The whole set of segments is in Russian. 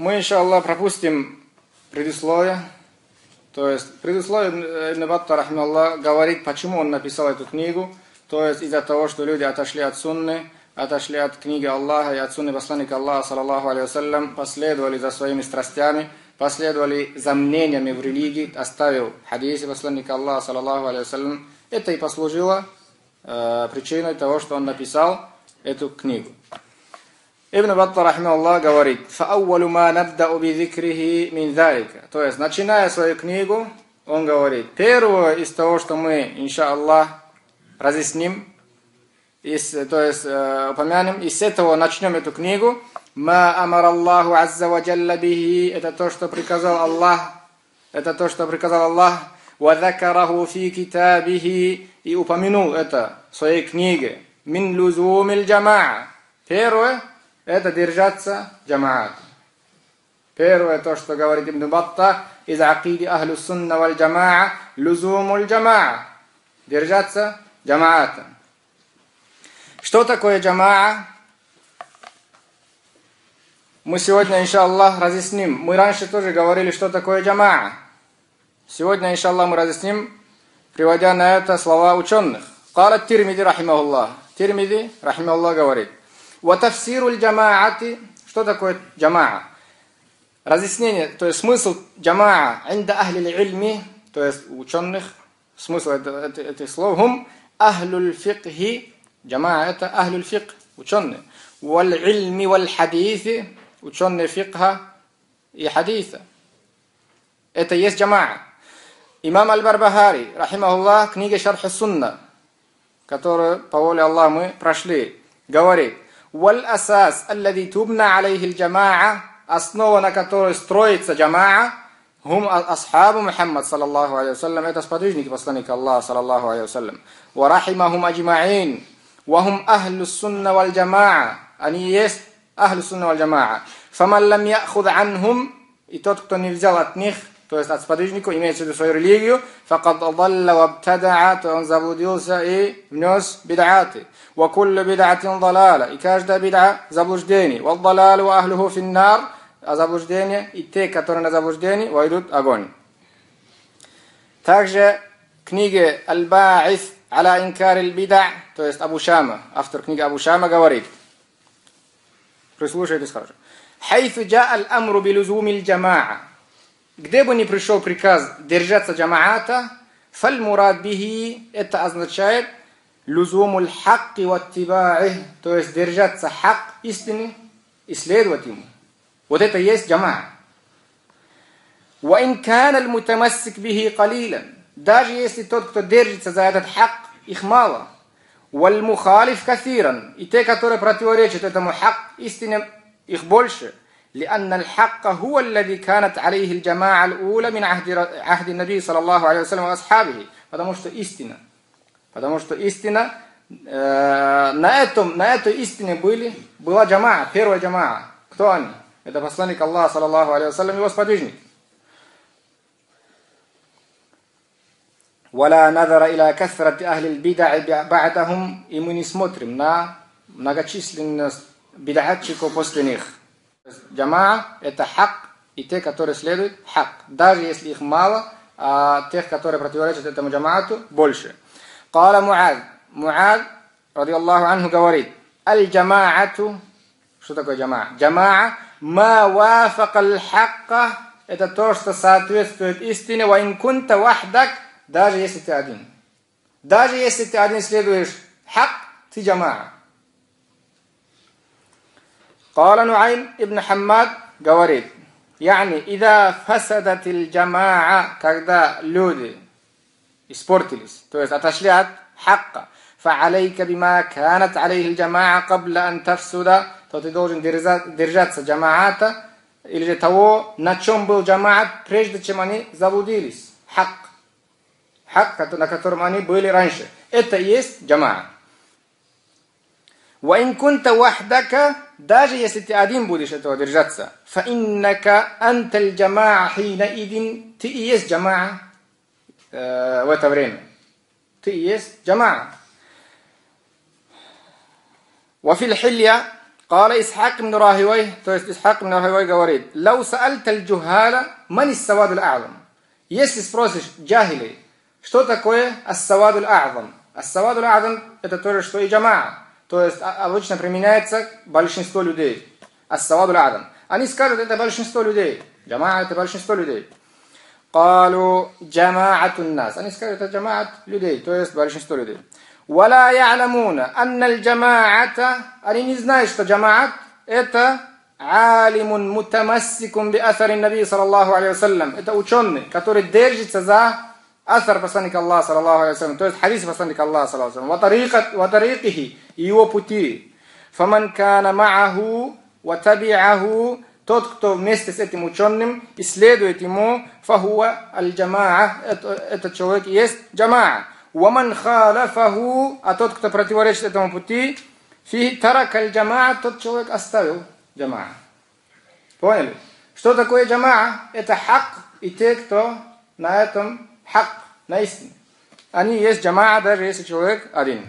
мы, иншаллах, пропустим предисловие. То есть, предисловие Ибн Баттah, рахимахуллах, говорит, почему он написал эту книгу. То есть, из-за того, что люди отошли от сунны, отошли от книги Аллаха и от сунны посланника Аллаха, саллаллаху алейхи вассалям, последовали за своими страстями, последовали за мнениями в религии, оставил хадисы посланника Аллаха, саллаллаху алейхи вассалям. Это и послужило причиной того, что он написал эту книгу. Ибн Баттah, рахимахуллах, говорит: «Фа'аввалу ма набдa'у би зикрихи мин залика». То есть, начиная свою книгу, он говорит, первое из того, что мы, иншаллах, разъясним, то есть упомянем, и с этого начнем эту книгу. «Ма амар Аллаху азза ва джалла бихи». Это то, что приказал Аллах. Это то, что приказал Аллах. «Ва закараху фи китабихи». И упомянул это в своей книге. «Мин лузумил джамаа». Первое – это держаться джамаата. Первое, то, что говорит Ибн Баттah, из акиди ахлю сунна валь джамаа, лузумуль джамаа. Держаться джамаата. Что такое джамаа? Мы сегодня, иншаллах, разъясним. Мы раньше тоже говорили, что такое джамаа. Сегодня, иншаллах, мы разъясним, приводя на это слова ученых. Кала Тирмиди, рахимахуллах. Тирмиди, рахимахуллах, говорит: «Ватафсируль джамаати». Что такое джамаа? Разъяснение, то есть смысл джамаа инда ахлил ильми, то есть ученых, смысл этих слов, хум ахлюль фикхи. Джамаа это ахлюль фикх, ученые. Валь ильми валь хадиси, ученые фикха и хадиса. Это есть джамаа. Имам Аль-Барбахари, рахимахуллах, книга Шарх ас-Сунна, которую по воле Аллаха мы прошли, говорит: «Валь асас, аллади тубна алейхи аль-джамаа», основа, на которой строится джамаа, хум асхабу Мухаммад, саллаллаху алейхи вассалям, это сподвижники посланника Аллаха, саллаллаху алейхи вассалям. «Ва рахимахум аджмаин». «Вахум ахлю сунна валь джамаа». Они есть ахлю сунна валь джамаа. «Фаман лам яхуд анхум». И тот, кто не взял от них, то есть от сподвижников, имеется в виду свою религию, «факад далла вабтада'a», то он заблудился и внес бид'аты. «Ва куллю бид'атин далала». И каждая бид'a заблуждение. «Ва далалу ва ахлюху финнар». А заблуждение и те, которые на заблуждении, войдут в огонь. Также книга «Аль-Ба'ис аля инкариль бид'a», то есть Абу Шама, автор книги Абу Шама, говорит, прислушайтесь хорошо: «Хайфу джа аль-амру билузумиль джамаа». Где бы ни пришел приказ держаться джамаата, фаль-мурад бихи, это означает лузумуль хакки ваттиба'их, то есть держаться хак, истины, и следовать ему. Вот это есть джамаа. «Ва ин кана аль-мутамассик бихи калилан». Даже если тот, кто держится за этот хак, их мало. «Валь мухалиф кафиран». И те, которые противоречат этому хак, истине, их больше. لأن الحق هو الذي كانت عليه الجماعة الأولى من عهد النبي صلى الله عليه وسلم وأصحابه. Потому что истина, на этой истине была джамаа, первая джамаа. Кто они? Это посланник Аллаха, саллаллаху алейхи вассалям, его сподвижник. «Валя назара иля кафрати ахлил бид'a ба'дахум». И мы не смотрим на многочисленность бид'атчиков после них. Джамаа – это хак, и те, которые следуют хак. Даже если их мало, а тех, которые противоречат этому джамаату, больше. Кала Муад, ради Аллаху анху, говорит: «Аль-джамаату». Что такое джамаа? Джамаа ма вафака аль-хакка. Это то, что соответствует истине. Ва ин кунта вахдак. Даже если ты один. Даже если ты один следуешь хак, ты джамаа. Кала Нуайм ибн Хаммад говорит: «Яни, ида фасадатил джамаа», когда люди испортились, то есть отошли от хакка, фа'алейка бима канат алейхи джамаа кабла ан тафсуда, то ты должен держаться джамаата, или же того, на чем был джамаат, прежде чем они заблудились. Хак, на котором они были раньше. Это и есть джамаа. «Ва ин кунта вахдака», даже если ты один будешь этого держаться, «фа иннака анталь джамаа хина идин», ты и есть джамаа в это время. Ты и есть джамаа. «Ва фил хилья قال إسحاق بن راهويه, то есть Исхак бн Рахивай говорит: لو سألت الجهال من السواد الأعظم. Если спросишь джахилей, что такое ас-савад аль-а'зам? Ас-савад аль-а'зам это то же, что и джамаа. То есть обычно применяется большинство людей. Ас-савад аль-а'зам. Они скажут, это большинство людей. Джамаа это большинство людей. قالوا جماعة الناس. Они скажут, это джамаат людей, то есть большинство людей. ولا يعلمون أن الجماعة. Они не знают, что джамаат это алимун мутамассикун би асари наби саллаллаху алейхи вассалям. Это ученый, который держится за асар посланника Аллаха саллаллаху алейхи вассалям, то есть хадис посланника Аллаха саллаллаху алейхи вассалям. Ва тарикихи, его пути. Фаман кана ма'аху ва таби'аху. Тот, кто вместе с этим ученым и следует ему, фахуа аль-джамаа, этот человек есть джамаа. Ваман халяфаху, а тот, кто противоречит этому пути, фи тарак аль-джамаа, тот человек оставил джамаа. Поняли? Что такое джамаа? Это хак и те, кто на этом хак, на истине. Они есть джамаа, даже если человек один.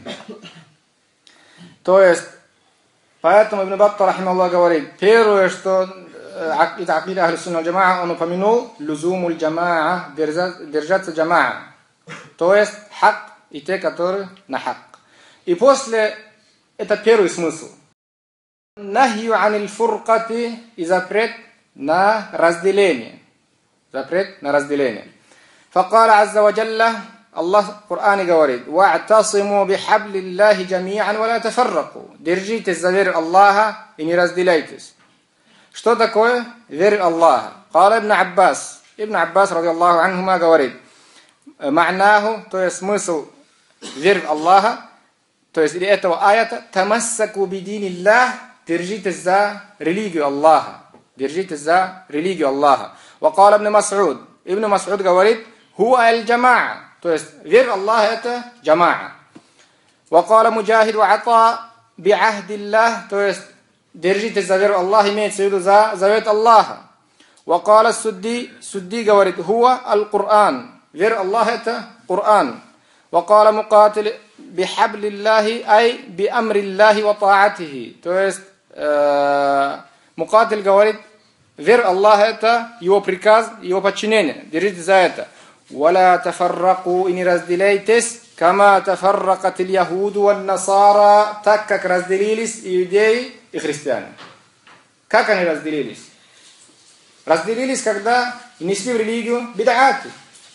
То есть, поэтому Ибн Баттал, рахимахуллах, говорит, первое, что это акида ахли сунна джамаа, он упомянул лузумуль джамаа, держаться джамаа. То есть хак и те, которые на хак. И после, это первый смысл. Нахью аниль фуркати, и запрет на разделение. Запрет на разделение. Факала азза ва джалла, Аллах в Коране говорит: «Ва'тасиму бихаблиллахи джами'ан ва ла тафарраку». Держитесь за веру Аллаха и не разделяйтесь. Что такое веру Аллаха? Кала Ибн Аббас. Ибн Аббас, ради Аллаху анхума, говорит: «Ма'наху», то есть смысл веры Аллаха, то есть этого аята, «Тамассаку бидиниллах», держитесь за религию Аллаха. Держитесь за религию Аллаха. Вакала Ибн Мас'уд. Ибн Мас'уд говорит: «Хуа аль-джамаа». То есть вера Аллаха это джамаа. Вакала Муджахид ва ата би'ахдиллах, то есть держитесь за веру Аллаха, имеется в виду за завет Аллаха. Вакала Судди, Судди говорит: «Хуа аль-Кур'ан». Вера Аллаха это Кур'ан. Вакала Мукатиль бихаблиллахи, ай биамриллахи ва та'атихи. То есть Мукатиль говорит: вера Аллаха это его приказ, его подчинение. Держитесь за это. ولا تفرقوا, и не разделяйтесь, كما تفرقت اليهود والنصارى, так как разделились иудеи и христиане. Как они разделились? Разделились, когда несли в религию бид'аты.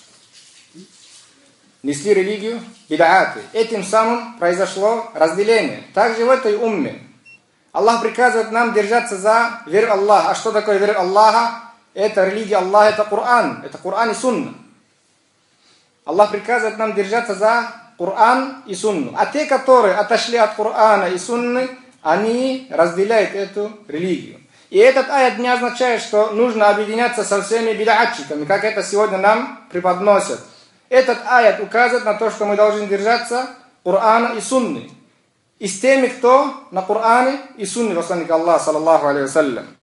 Несли религию бид'аты. Этим самым произошло разделение. Также в этой умме. Аллах приказывает нам держаться за веру Аллаха. А что такое вера Аллаха? Это религия Аллаха, это Коран. Это Коран и Сунна. Аллах приказывает нам держаться за Коран и Сунну. А те, которые отошли от Корана и Сунны, они разделяют эту религию. И этот аят не означает, что нужно объединяться со всеми бид'атчиками, как это сегодня нам преподносят. Этот аят указывает на то, что мы должны держаться Корана и Сунны. И с теми, кто на Коране и Сунне посланника Аллаха, саллаллаху алейхи ва саллям.